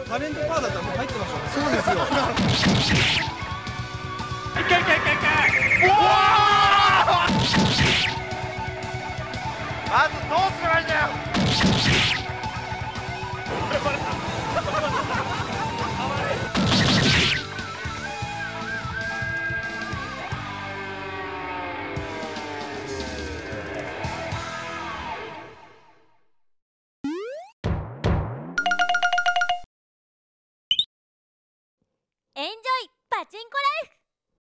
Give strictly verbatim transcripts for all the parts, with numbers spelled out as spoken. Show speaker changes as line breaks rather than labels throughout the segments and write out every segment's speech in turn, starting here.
タレントパーだったらもう入ってましたね。
そうですよ。
いけいけいけいけ。おお。まずどうすればいいんだよ。
エンジョイパチンコライフ。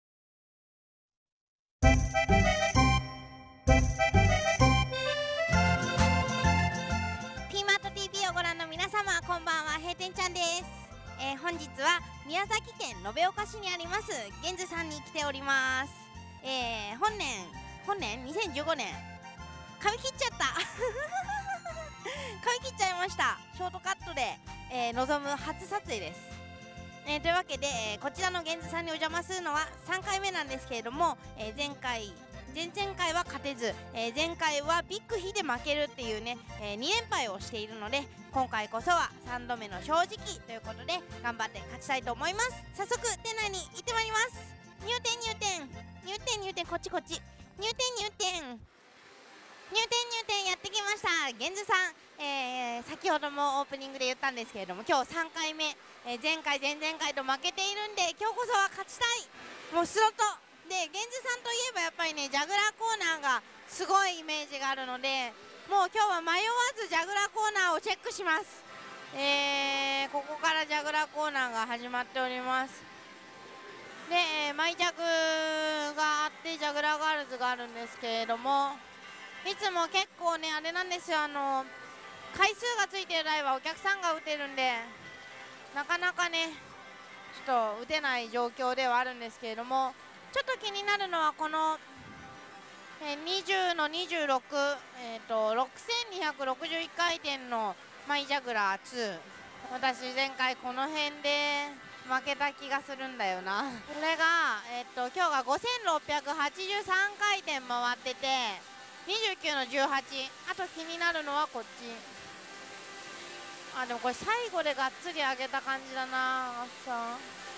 ピーマート ティービー をご覧の皆様、こんばんは、閉店ちゃんです。えー、本日は宮崎県延岡市にありますゲンズさんに来ております。えー、本年本年にせんじゅうごねん髪切っちゃった髪切っちゃいました。ショートカットで、えー、臨む初撮影です。えー、というわけで、えー、こちらのゲンズさんにお邪魔するのはさんかいめなんですけれども、えー、前回前々回は勝てず、えー、前回はビッグヒで負けるっていうね、えー、に連敗をしているので、今回こそはさんどめの正直ということで頑張って勝ちたいと思います。早速店内に行ってまいります。入店入店入店入店、こっちこっち、入店入店入店入店、やってきました。ゲンズさん、えー、先ほどもオープニングで言ったんですけれども、今日さんかいめ、えー、前回前々回と負けているんで、今日こそは勝ちたい。もうスロットで、ゲンズさんといえばやっぱりね、ジャグラーコーナーがすごいイメージがあるので、もう今日は迷わずジャグラーコーナーをチェックします。えー、ここからジャグラーコーナーが始まっております。で、えー、マイジャグがあってジャグラーガールズがあるんですけれども、いつも結構ね、あれなんですよ、あの回数がついてる台はお客さんが打てるんで、なかなかねちょっと打てない状況ではあるんですけれども、ちょっと気になるのはこの、えー、にじゅうのにじゅうろく、えー、とろくせんにひゃくろくじゅういち回転のマイジャグラーツー、私前回この辺で負けた気がするんだよな。これが、えー、と今日がごせんろっぴゃくはちじゅうさん回転回っててにじゅうきゅうのじゅうはち、あと気になるのはこっち。あ、でもこれ最後でがっつり上げた感じだなさ。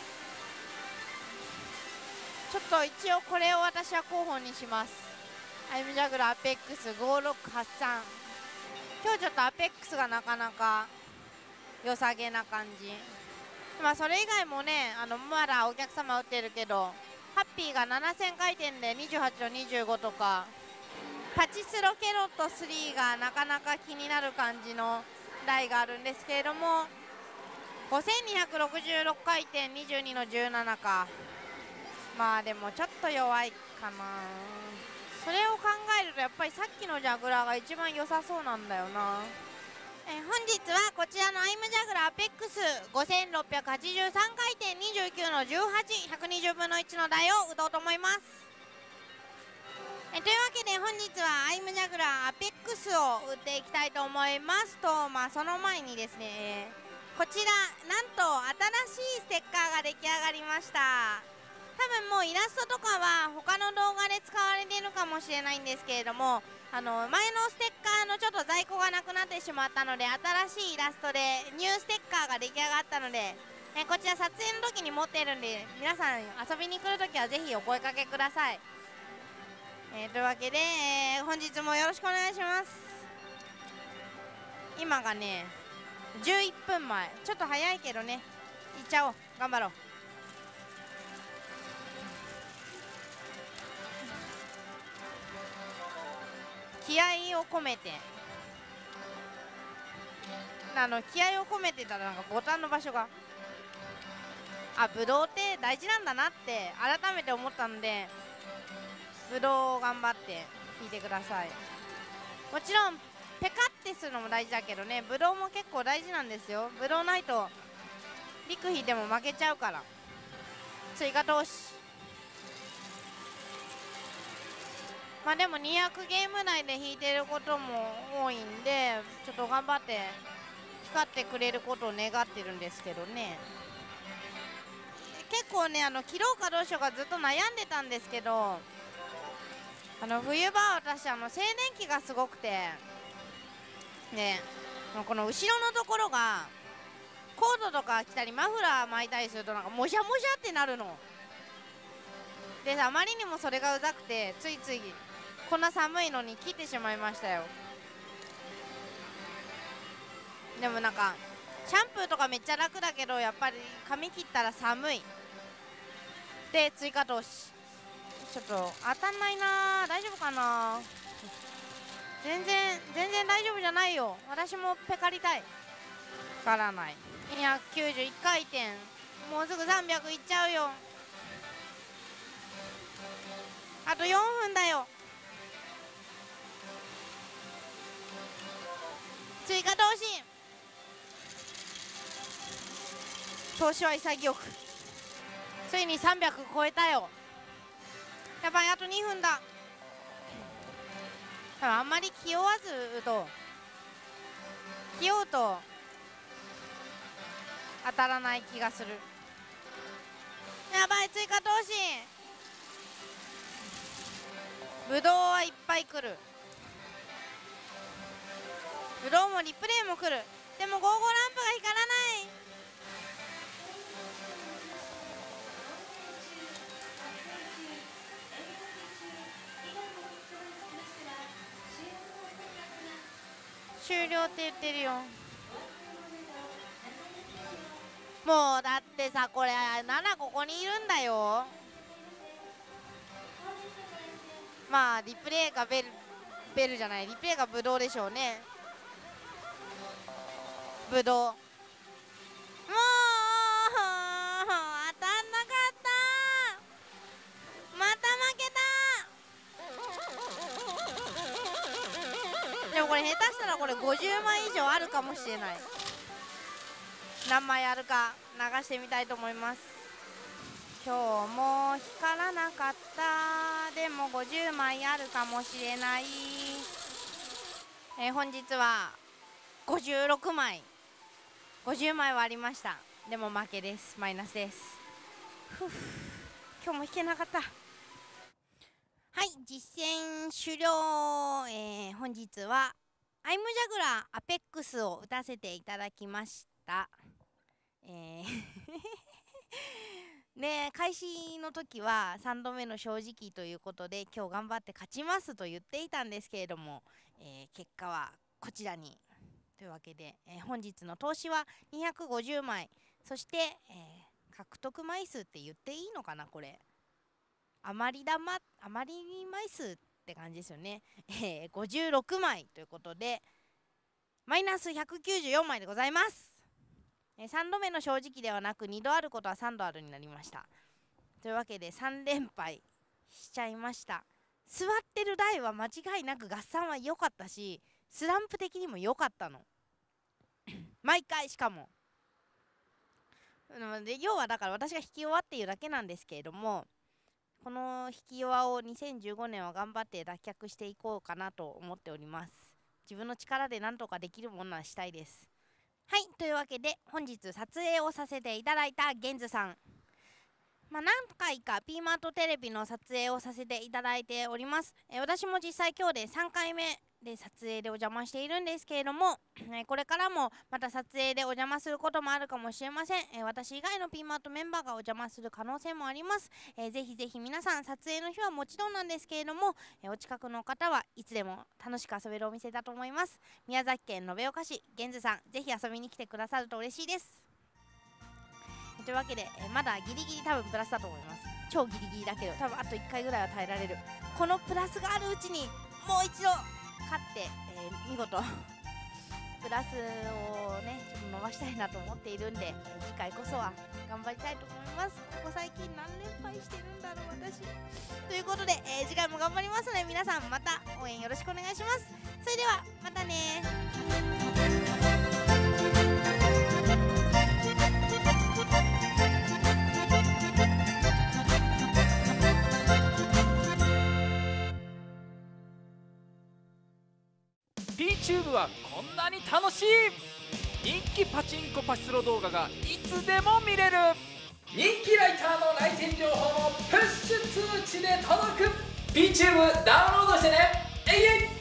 ちょっと一応これを私は候補にします。アイムジャグラーアペックスごろくはちさん。今日ちょっとアペックスがなかなか良さげな感じ。まあそれ以外もね、あのまだお客様打ってるけど、ハッピーがななせん回転でにじゅうはちのにじゅうごとか、パチスロケロットスリーがなかなか気になる感じの台があるんですけれども、ごせんにひゃくろくじゅうろく回転にじゅうにのじゅうななか。まあでもちょっと弱いかな。それを考えるとやっぱりさっきのジャグラーが一番良さそうなんだよな。え本日はこちらのアイムジャグラーアペックスごせんろっぴゃくはちじゅうさん回転にじゅうきゅうのじゅうはち、ひゃくにじゅうぶんのいちの台を打とうと思います。えというわけで本日はアイムジャグラーアペックスを打っていきたいと思いますと、まあその前にですね、こちらなんと新しいステッカーが出来上がりました。多分もうイラストとかは他の動画で使われているかもしれないんですけれども、あの前のステッカーのちょっと在庫がなくなってしまったので、新しいイラストでニューステッカーが出来上がったので、えこちら撮影の時に持ってるんで、皆さん遊びに来るときはぜひお声かけください。えー、というわけで、えー、本日もよろしくお願いします。今がねじゅういっぷんまえ、ちょっと早いけどね、いっちゃおう、頑張ろう。気合を込めて、あの気合を込めてたらなんかボタンの場所が、あ、ブドウって大事なんだなって改めて思ったので、ブドウを頑張って引いてください。もちろんペカってするのも大事だけどね、ブドウも結構大事なんですよ。ブドウないとリク引いても負けちゃうから。追加投資。まあでもにひゃくゲーム内で引いてることも多いんで、ちょっと頑張って光ってくれることを願ってるんですけどね。結構ね、あの切ろうかどうしようかずっと悩んでたんですけど、あの冬場は私あの静電気がすごくて、でこの後ろのところがコートとか着たりマフラー巻いたりするとなんかもしゃもしゃってなるのでさ、あまりにもそれがうざくてついついこんな寒いのに切ってしまいましたよ。でもなんかシャンプーとかめっちゃ楽だけど、やっぱり髪切ったら寒いで追加投資ちょっと当たんないな。大丈夫かな。全然全然大丈夫じゃないよ。私もペカりたい。わからない。にひゃくきゅうじゅういち回転、もうすぐさんびゃくいっちゃうよ。あとよんぷんだよ。追加投資投資は潔く。ついにさんびゃく超えたよ。やばい、あとにふんだ。多分あんまり気負わずと気負うと当たらない気がする。やばい、追加投資。ブドウはいっぱい来る。ブドウもリプレイも来る。でもゴーゴーランプが光らない。終了って言ってるよ。もうだってさ、これななここにいるんだよ。まあリプレイがベルベルじゃない、リプレイがブドウでしょうね。ブドウもう当たんなかった。また負けた。でもこれ下手したらこれごじゅうまい以上あるかもしれない。何枚あるか流してみたいと思います。今日も光らなかった。でもごじゅうまいあるかもしれない。えー、本日はごじゅうろくまい、ごじゅうまいはありました。でも負けです。マイナスです。ふう、今日も引けなかった。はい、実践終了。えー、本日はアイムジャグラーアペックスを打たせていただきました。えーで、開始の時はさんどめの正直ということで、今日頑張って勝ちますと言っていたんですけれども、えー、結果はこちらにというわけで、えー、本日の投資はにひゃくごじゅうまい、そして、えー、獲得枚数って言っていいのかな、これ余り玉余り枚数って感じですよね。えー、ごじゅうろくまいということでマイナスひゃくきゅうじゅうよんまいでございます。えー、さんどめの正直ではなくにどあることはさんどあるになりました。というわけでさん連敗しちゃいました。座ってる台は間違いなく合算は良かったし、スランプ的にも良かったの毎回。しかもで要はだから私が引き弱っていうだけなんですけれども、この引き弱をにせんじゅうごねんは頑張って脱却していこうかなと思っております。自分の力で何とかできるものはしたいです。はい、というわけで本日撮影をさせていただいたゲンズさん、まあ、何回かピーマートテレビの撮影をさせていただいております。えー、私も実際今日でさんかいめで撮影でお邪魔しているんですけれども、えー、これからもまた撮影でお邪魔することもあるかもしれません。えー、私以外のピーマートメンバーがお邪魔する可能性もあります。えー、ぜひぜひ皆さん撮影の日はもちろんなんですけれども、えー、お近くの方はいつでも楽しく遊べるお店だと思います。宮崎県延岡市ゲンズさん、ぜひ遊びに来てくださると嬉しいです。というわけで、えー、まだギリギリ多分プラスだと思います。超ギリギリだけど多分あといっかいぐらいは耐えられる。このプラスがあるうちにもう一度勝って、えー、見事プラスをねちょっと伸ばしたいなと思っているんで、えー、次回こそは頑張りたいと思います。ここ最近何連敗してるんだろう私ということで、えー、次回も頑張りますので皆さんまた応援よろしくお願いします。それではまたね。
YouTube はこんなに楽しい。人気パチンコパチスロ動画がいつでも見れる。人気ライターの来店情報もプッシュ通知で届く。 YouTube ダウンロードしてね。えいえい。